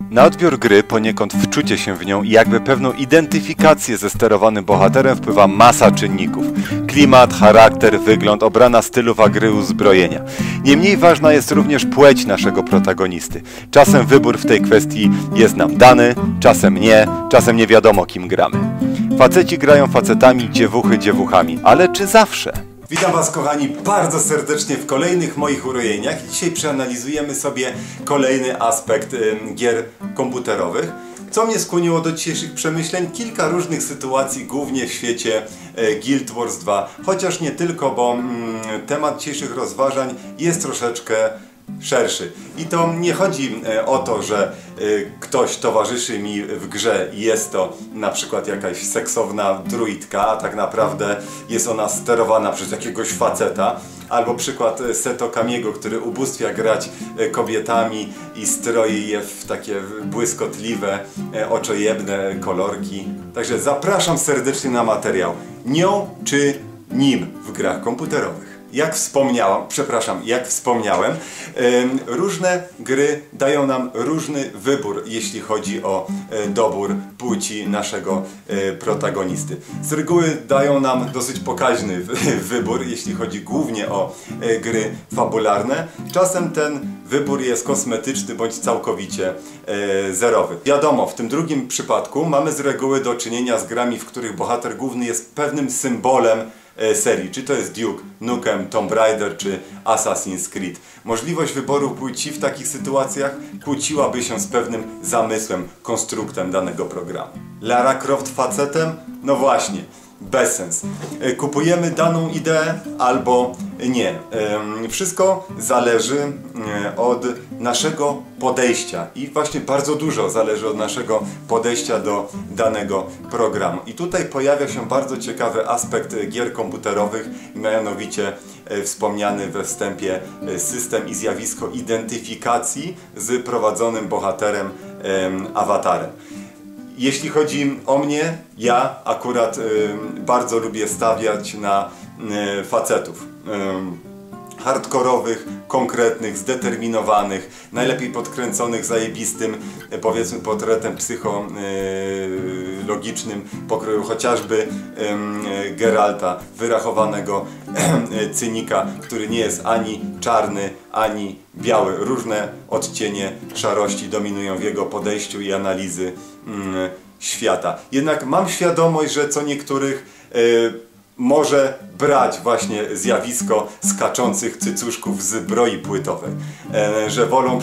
Na odbiór gry, poniekąd wczucie się w nią i jakby pewną identyfikację ze sterowanym bohaterem wpływa masa czynników. Klimat, charakter, wygląd, obrana stylów, a gry, uzbrojenia. Niemniej ważna jest również płeć naszego protagonisty. Czasem wybór w tej kwestii jest nam dany, czasem nie wiadomo kim gramy. Faceci grają facetami, dziewuchy dziewuchami, ale czy zawsze? Witam Was, kochani, bardzo serdecznie w kolejnych moich urojeniach. Dzisiaj przeanalizujemy sobie kolejny aspekt gier komputerowych. Co mnie skłoniło do dzisiejszych przemyśleń? Kilka różnych sytuacji, głównie w świecie Guild Wars 2. Chociaż nie tylko, bo temat dzisiejszych rozważań jest troszeczkę szerszy. I to nie chodzi o to, że ktoś towarzyszy mi w grze i jest to na przykład jakaś seksowna druidka, a tak naprawdę jest ona sterowana przez jakiegoś faceta. Albo przykład Seto Kamiego, który ubóstwia grać kobietami i stroi je w takie błyskotliwe, oczojebne kolorki. Także zapraszam serdecznie na materiał. Nią czy nim w grach komputerowych. Jak wspomniałem, różne gry dają nam różny wybór, jeśli chodzi o dobór płci naszego protagonisty. Z reguły dają nam dosyć pokaźny wybór, jeśli chodzi głównie o gry fabularne. Czasem ten wybór jest kosmetyczny bądź całkowicie zerowy. Wiadomo, w tym drugim przypadku mamy z reguły do czynienia z grami, w których bohater główny jest pewnym symbolem serii, czy to jest Duke Nukem, Tomb Raider czy Assassin's Creed. Możliwość wyboru płci w takich sytuacjach kłóciłaby się z pewnym zamysłem, konstruktem danego programu. Lara Croft facetem? No właśnie, bez sens. Kupujemy daną ideę albo nie. Wszystko zależy od naszego podejścia i właśnie bardzo dużo zależy od naszego podejścia do danego programu. I tutaj pojawia się bardzo ciekawy aspekt gier komputerowych, mianowicie wspomniany we wstępie system i zjawisko identyfikacji z prowadzonym bohaterem, awatarem. Jeśli chodzi o mnie, ja akurat bardzo lubię stawiać na facetów. Hardkorowych, konkretnych, zdeterminowanych, najlepiej podkręconych zajebistym, powiedzmy, portretem psychologicznym pokroju chociażby Geralta, wyrachowanego cynika, który nie jest ani czarny, ani biały. Różne odcienie szarości dominują w jego podejściu i analizy świata. Jednak mam świadomość, że co niektórych może brać właśnie zjawisko skaczących cycuszków z broi płytowej, że wolą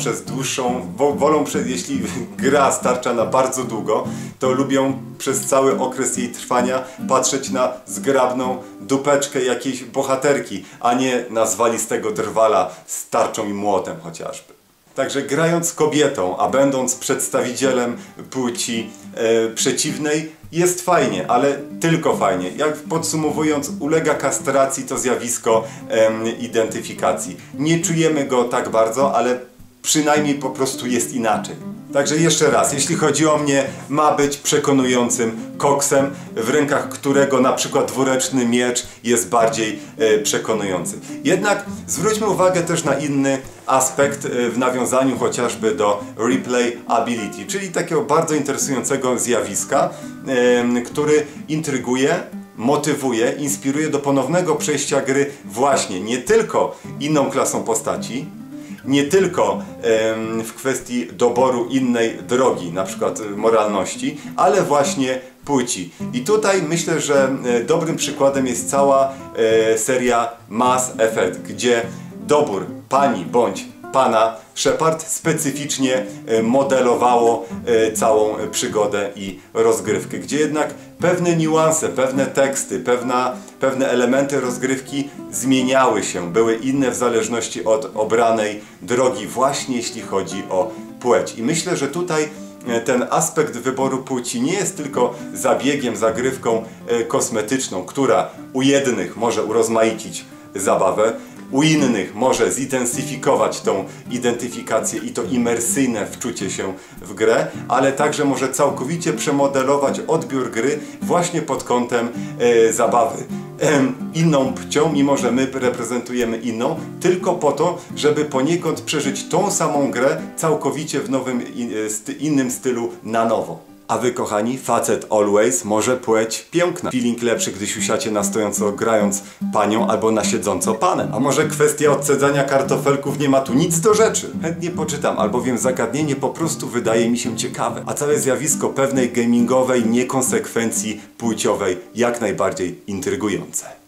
jeśli gra starcza na bardzo długo, to lubią przez cały okres jej trwania patrzeć na zgrabną dupeczkę jakiejś bohaterki, a nie na zwalistego drwala z tarczą i młotem chociażby. Także grając kobietą, a będąc przedstawicielem płci przeciwnej, jest fajnie, ale tylko fajnie. Jak podsumowując, ulega kastracji to zjawisko identyfikacji. Nie czujemy go tak bardzo, ale przynajmniej po prostu jest inaczej. Także jeszcze raz, jeśli chodzi o mnie, ma być przekonującym koksem, w rękach którego na przykład dwuręczny miecz jest bardziej przekonujący. Jednak zwróćmy uwagę też na inny aspekt w nawiązaniu chociażby do replayability, czyli takiego bardzo interesującego zjawiska, który intryguje, motywuje, inspiruje do ponownego przejścia gry właśnie nie tylko inną klasą postaci, nie tylko w kwestii doboru innej drogi, na przykład moralności, ale właśnie płci. I tutaj myślę, że dobrym przykładem jest cała seria Mass Effect, gdzie dobór pani bądź pana Shepard specyficznie modelowało całą przygodę i rozgrywkę, gdzie jednak pewne niuanse, pewne teksty, pewne elementy rozgrywki zmieniały się, były inne w zależności od obranej drogi, właśnie jeśli chodzi o płeć. I myślę, że tutaj ten aspekt wyboru płci nie jest tylko zabiegiem, zagrywką kosmetyczną, która u jednych może urozmaicić zabawę, u innych może zintensyfikować tą identyfikację i to imersyjne wczucie się w grę, ale także może całkowicie przemodelować odbiór gry właśnie pod kątem zabawy. inną płcią, mimo że my reprezentujemy inną, tylko po to, żeby poniekąd przeżyć tą samą grę całkowicie w nowym, innym stylu na nowo. A wy, kochani, facet always może płeć piękna. Feeling lepszy, gdy siusiacie na stojąco grając panią albo na siedząco panem. A może kwestia odcedzania kartofelków nie ma tu nic do rzeczy? Chętnie poczytam, albowiem zagadnienie po prostu wydaje mi się ciekawe. A całe zjawisko pewnej gamingowej niekonsekwencji płciowej jak najbardziej intrygujące.